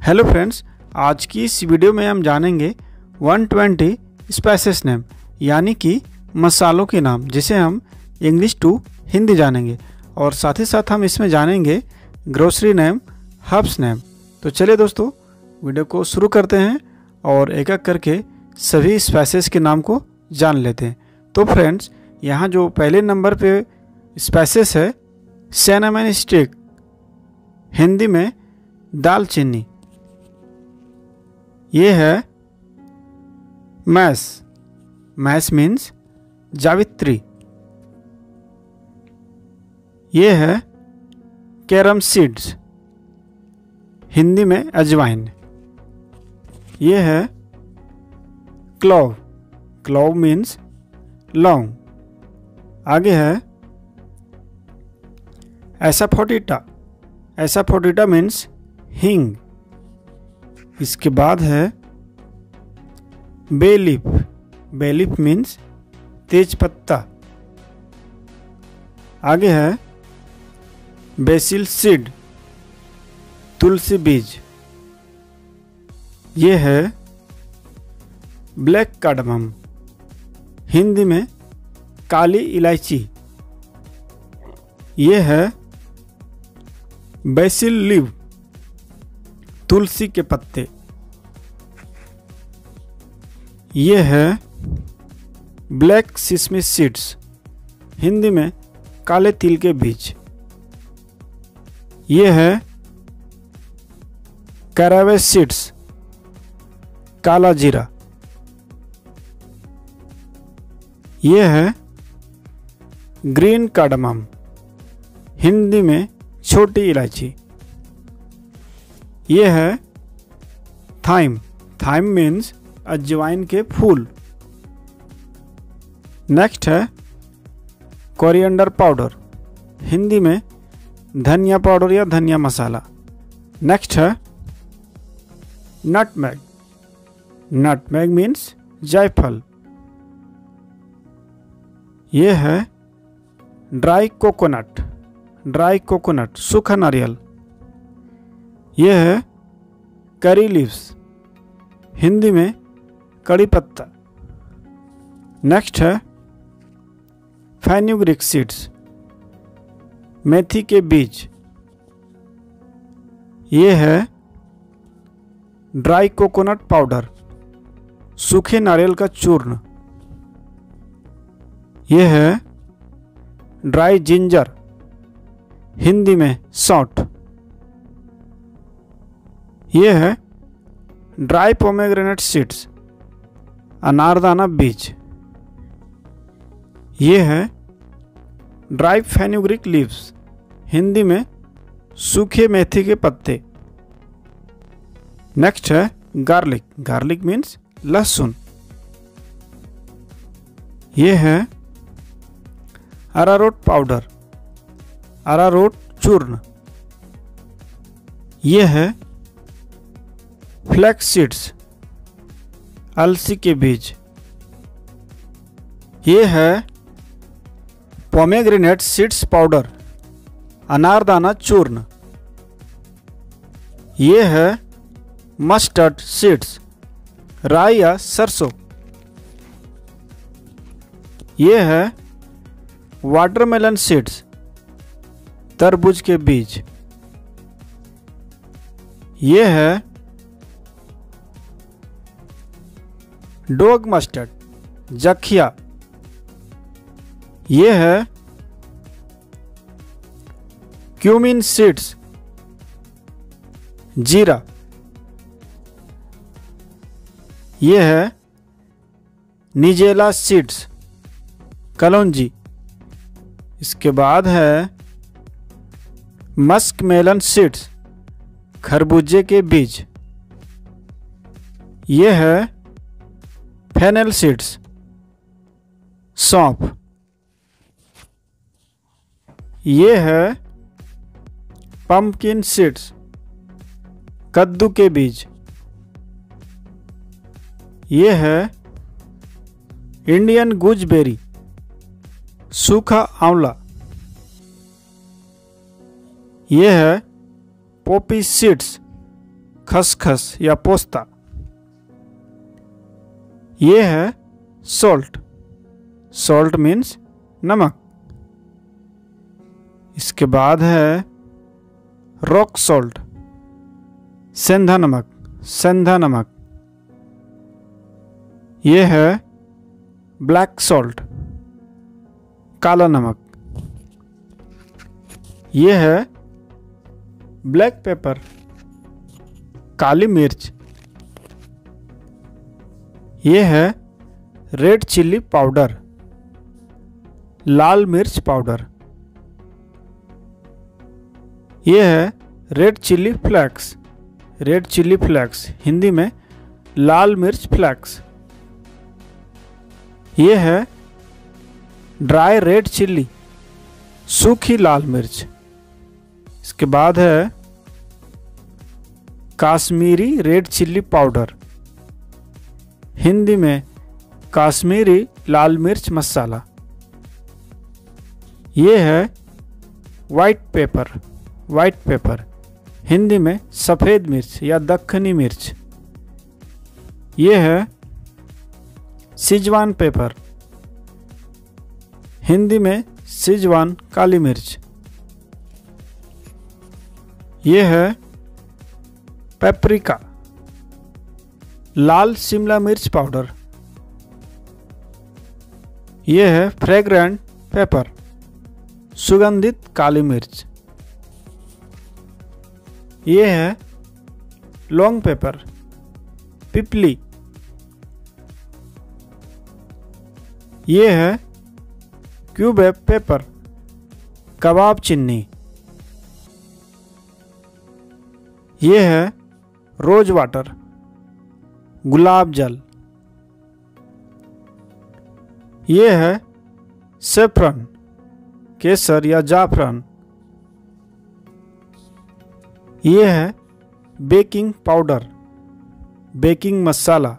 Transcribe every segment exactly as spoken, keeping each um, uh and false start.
Hello friends, आज की इस वीडियो में हम जानेंगे एक सौ बीस स्पाइसेस नेम यानी कि मसालों के नाम, जिसे हम इंग्लिश टू हिंदी जानेंगे और साथ ही साथ हम इसमें जानेंगे ग्रोसरी नेम, हर्ब्स नेम। तो चलिए दोस्तों, वीडियो को शुरू करते हैं और एक एक करके सभी स्पाइसेस के नाम को जान लेते हैं। तो फ्रेंड्स, यहाँ जो पहले नंबर पे स्पाइसेस है सिनेमन स्टिक, हिंदी में दालचीनी। ये है मैस, मैस मीन्स जावित्री। ये है कैरम सीड्स, हिंदी में अजवाइन। ये है क्लोव, क्लोव मीन्स लौंग। आगे है एसाफोटिटा, एसाफोटिटा मीन्स हींग। इसके बाद है bay leaf, bay leaf means तेज पत्ता। आगे है बेसिल सीड, तुलसी बीज। ये है ब्लैक कार्डमम, हिंदी में काली इलायची। ये है बेसिल लीव, तुलसी के पत्ते। ये है ब्लैक सिसमी सीड्स, हिंदी में काले तिल के बीज। ये है कैरावे सीड्स, काला जीरा। ये है ग्रीन कार्डमम, हिंदी में छोटी इलायची। ये है थाइम, थाइम मीन्स अजवाइन के फूल। नेक्स्ट है कोरिएंडर पाउडर, हिंदी में धनिया पाउडर या धनिया मसाला। नेक्स्ट है नटमेग, नटमेग मीन्स जायफल। ये है ड्राई कोकोनट, ड्राई कोकोनट सूखा नारियल। यह है करी लीव्स, हिंदी में कड़ी पत्ता। नेक्स्ट है फेनुग्रीक सीड्स, मेथी के बीज। ये है ड्राई कोकोनट पाउडर, सूखे नारियल का चूर्ण। यह है ड्राई जिंजर, हिंदी में सौंठ। यह है ड्राई पोमेग्रेनेट सीड्स, अनारदाना बीज। यह है ड्राई फेनुग्रीक लीव्स, हिंदी में सूखे मेथी के पत्ते। नेक्स्ट है गार्लिक, गार्लिक मीन्स लहसुन। यह है अरारोट पाउडर, अरारोट चूर्ण। यह है फ्लैक्स सीड्स, अलसी के बीज। ये है पोमेग्रेनेट सीड्स पाउडर, अनारदाना चूर्ण। ये है मस्टर्ड सीड्स, राई या सरसों। ये है वाटरमेलन सीड्स, तरबूज के बीज। ये है डॉग मस्टर्ड, जखिया। ये है क्यूमिन सीड्स, जीरा। ये है निजेला सीड्स, कलौंजी। इसके बाद है मस्क मेलन सीड्स, खरबूजे के बीज। ये है फेनेल सीड्स, सौंफ। ये है पंपकिन सीड्स, कद्दू के बीज। ये है इंडियन गूजबेरी, सूखा आंवला। ये है पोपी सीड्स, खसखस या पोस्ता। ये है सॉल्ट। सॉल्ट मीन्स नमक। इसके बाद है रॉक सॉल्ट, सेंधा नमक, सेंधा नमक। ये है ब्लैक सॉल्ट, काला नमक। ये है ब्लैक पेपर, काली मिर्च। ये है रेड चिल्ली पाउडर, लाल मिर्च पाउडर। ये है red chilli flakes, red chilli flakes, Hindi में लाल मिर्च फ्लेक्स। ये है ड्राई रेड चिल्ली, सूखी लाल मिर्च। इसके बाद है Kashmiri red chilli powder, Hindi में काश्मीरी लाल मिर्च मसाला। ये है white pepper, white pepper, Hindi में सफ़ेद मिर्च या दक्खनी मिर्च। ये है सिजवान पेपर, हिंदी में सिजवान काली मिर्च। ये है पेपरिका, लाल शिमला मिर्च पाउडर। ये है फ्रेग्रेंट पेपर, सुगंधित काली मिर्च। ये है लॉन्ग पेपर, पिपली। ये है क्यूब पेपर, कबाब चिन्नी। ये है रोज वाटर, गुलाब जल। ये है सेफ्रन, केसर या जाफरान। ये है बेकिंग पाउडर, बेकिंग मसाला।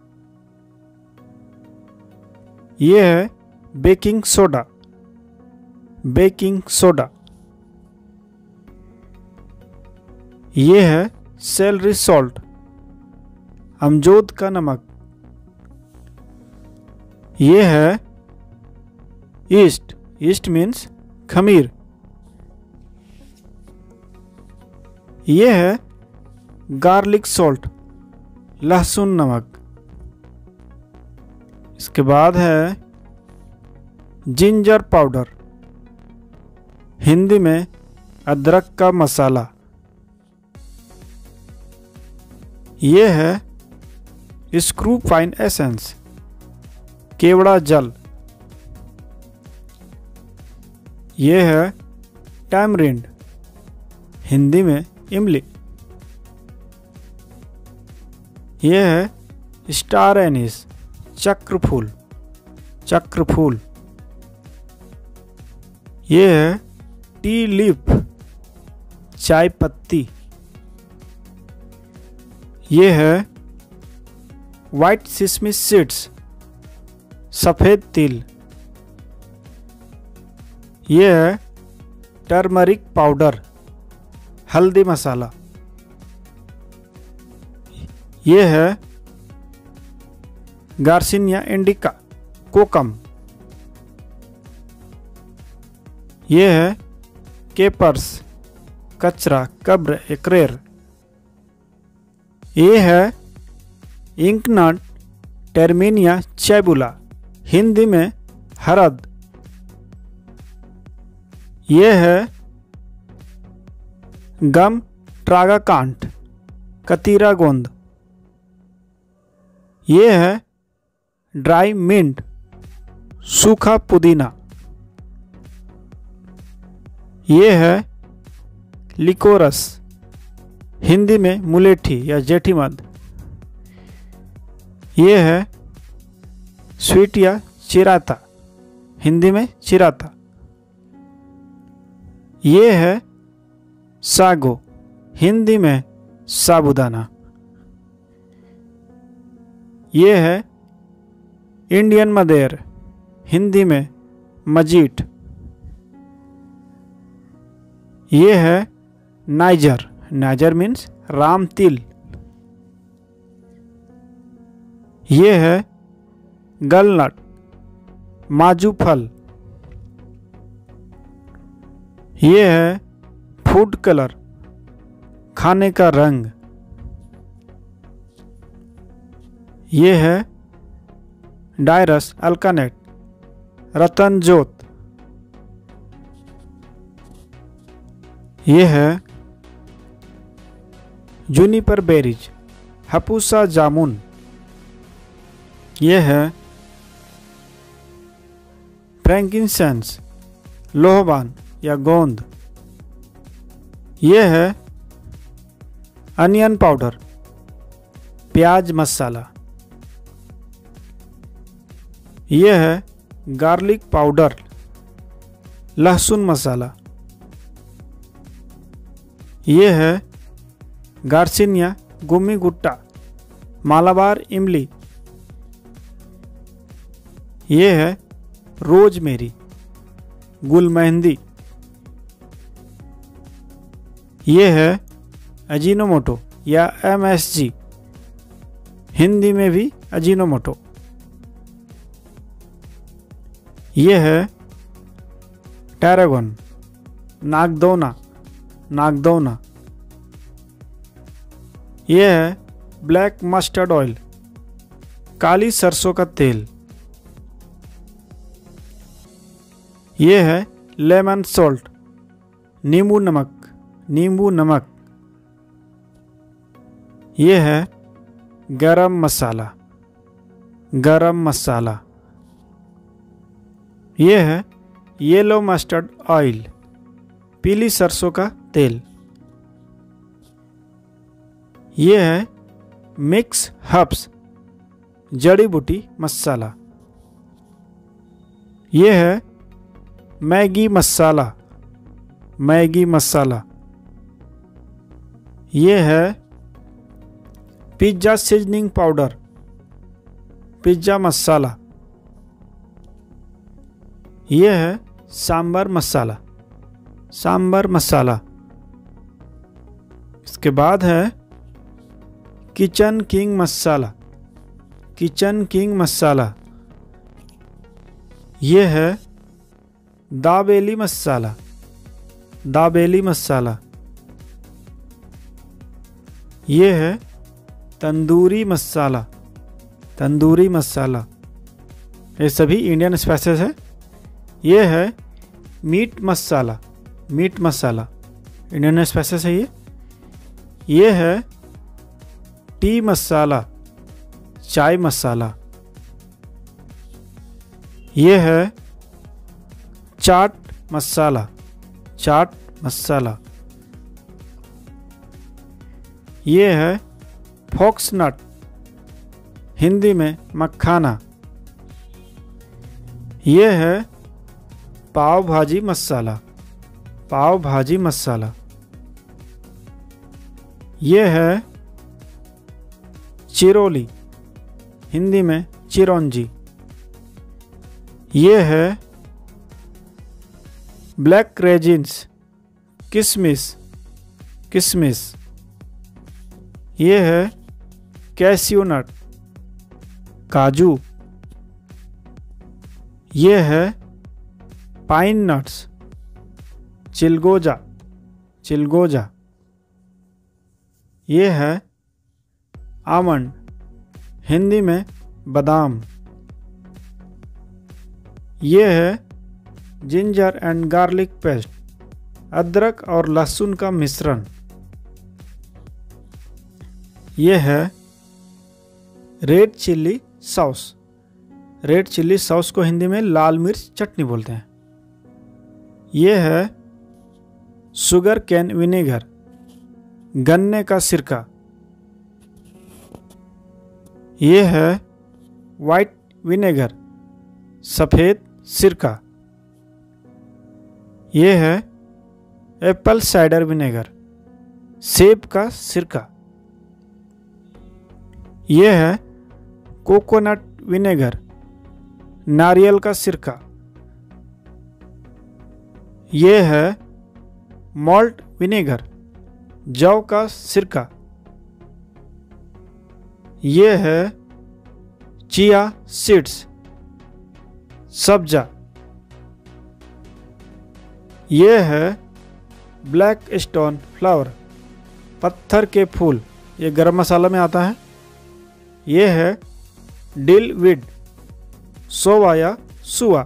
ये है बेकिंग सोडा, बेकिंग सोडा। ये है सेलरी सॉल्ट, अमजोद का नमक। ये है ईस्ट, ईस्ट मीन्स खमीर। ये है गार्लिक सॉल्ट, लहसुन नमक। इसके बाद है जिंजर पाउडर, हिंदी में अदरक का मसाला। ये है स्क्रू फाइन एसेंस, केवड़ा जल। ये है टैमरिंड, हिंदी में इमली। ये है स्टार एनिस, चक्र फूल, चक्र फूल। ये है टी लीफ, चाय पत्ती। ये है वाइट सिसमी सीड्स, सफ़ेद तिल। ये है टर्मरिक पाउडर, हल्दी मसाला। ये है गार्सिनिया इंडिका, कोकम। ये है केपर्स, कचरा, कब्र, एकरेर। ये है इंकनट टर्मिनिया चैबुला, हिंदी में हरद। ये है गम ट्रागाकांट, कतीरा गोंद। ये है ड्राई मिंट, सूखा पुदीना। ये है लिकोरस, हिंदी में मुलेठी या जेठीमध। ये है स्वीट या चिराता, हिंदी में चिराता। ये है सागो, हिंदी में साबूदाना। ये है इंडियन मदेर, हिंदी में मजीट। ये है नाइजर, नाइजर मीन्स राम तिल, ये है गलनट, माजू फल। ये है फूड कलर, खाने का रंग। ये है डायरस अल्कानेट, रतन जोत। ये है जूनिपर बेरीज, हपूसा जामुन। ये है फ्रैंकिनसेंस, लोहबान या गोंद। ये है अनियन पाउडर, प्याज मसाला। ये है गार्लिक पाउडर, लहसुन मसाला। ये है गार्सिनिया गुम्मी गुट्टा, मालाबार इमली। ये है रोजमेरी, गुलमेहंदी। ये है अजीनोमोटो या एम एस जी, हिंदी में भी अजीनोमोटो। ये है टैरागोन, नागदौना, नागदौना। ये है ब्लैक मस्टर्ड ऑयल, काली सरसों का तेल। ये है लेमन सॉल्ट, नींबू नमक, नींबू नमक। ये है गरम मसाला, गरम मसाला। ये है येलो मस्टर्ड ऑयल, पीली सरसों का तेल। ये है मिक्स हर्ब्स, जड़ी बूटी मसाला। ये है मैगी मसाला, मैगी मसाला। ये है pizza seasoning powder, pizza masala. ये है सांबर मसाला, सांबर मसाला। इसके बाद है kitchen king masala, kitchen king masala. ये है दाबेली मसाला, दाबेली मसाला। ये है तंदूरी मसाला, तंदूरी मसाला। ये सभी इंडियन स्पाइसेस है। ये है meat masala, meat masala, Indian spices है ये। ये है टी मसाला, चाय मसाला। ये है चाट मसाला, चाट मसाला। ये है फॉक्सनट, हिंदी में मखाना। ये है पाव भाजी मसाला, पाव भाजी मसाला। ये है चिरोली, हिंदी में चिरौंजी। ये है ब्लैक रेजिन्स, किशमिश, किशमिश। ये है कैशियो नट, काजू। ये है पाइन नट्स, चिलगोजा, चिलगोजा। ये है आमंड, हिंदी में बादाम। ये है जिंजर एंड गार्लिक पेस्ट, अदरक और लहसुन का मिश्रण। ये है red chilli sauce, red chilli sauce को हिंदी में लाल मिर्च चटनी बोलते हैं। ये है शुगर कैन विनेगर, गन्ने का सिरका। ये है वाइट विनेगर, सफ़ेद सिरका। ये है एप्पल साइडर विनेगर, सेब का सिरका। ये है कोकोनट विनेगर, नारियल का सिरका। ये है मॉल्ट विनेगर, जौ का सिरका। ये है चिया सीड्स, सब्जा। ये है ब्लैक स्टोन फ्लावर, पत्थर के फूल, ये गरम मसाला में आता है। ये है डिल वीड, सोवा या सुआ।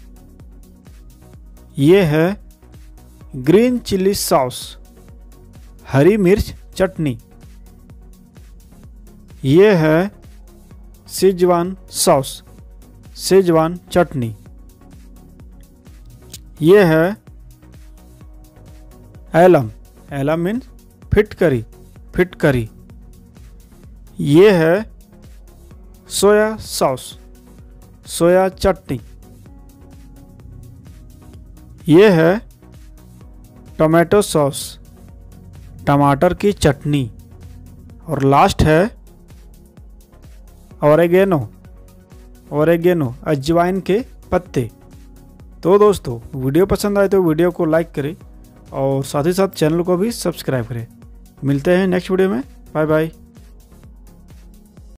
ये है ग्रीन चिली सॉस, हरी मिर्च चटनी। ये है सिजवान सॉस, सिजवान चटनी। ये है एलम, एलम मीन्स फिटकरी, फिटकरी। ये है सोया सॉस, सोया चटनी। ये है टोमेटो सॉस, टमाटर की चटनी। और लास्ट है ओरेगेनो, ओरेगेनो अजवाइन के पत्ते। तो दोस्तों वीडियो पसंद आए तो वीडियो को लाइक करें और साथ ही साथ चैनल को भी सब्सक्राइब करें। मिलते हैं नेक्स्ट वीडियो में। Bye bye.